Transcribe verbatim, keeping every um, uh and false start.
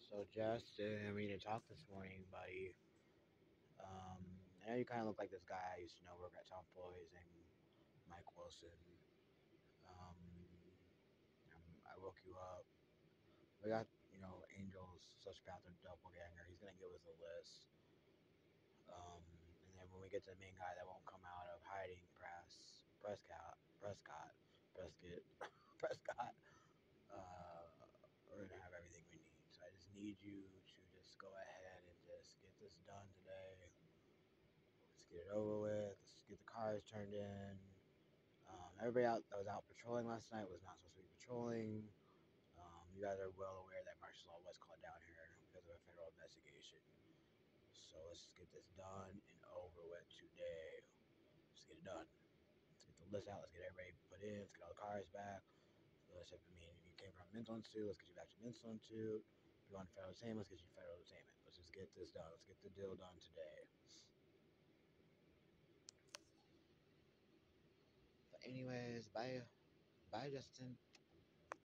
So Justin, we need to talk this morning, buddy. Um, I know you kind of look like this guy I used to know work at Top Boys and Mike Wilson. Um, um, I woke you up. We got you know Angel's sociopath or doppelganger. He's gonna give us a list. Um, and then when we get to the main guy that won't come out of hiding, press Prescott, Prescott, Prescott, Prescott. Uh, we're gonna have everything we need. So I just need you to just go ahead and just get this done today. Let's get it over with. Let's get the cars turned in. Um, everybody out that was out patrolling last night was not supposed to be patrolling. Um, you guys are well aware that martial law was called down here because of a federal investigation. So let's just get this done and over with today. Let's get it done. Let's get the list out. Let's get everybody put in. Let's get all the cars back. So let's have, I mean, if you came from Mental Institute, let's get you back to Mental Institute. If you want federal entertainment, let's get you federal entertainment. Let's just get this done. Let's get the deal done today. But anyways, bye, bye, Justin.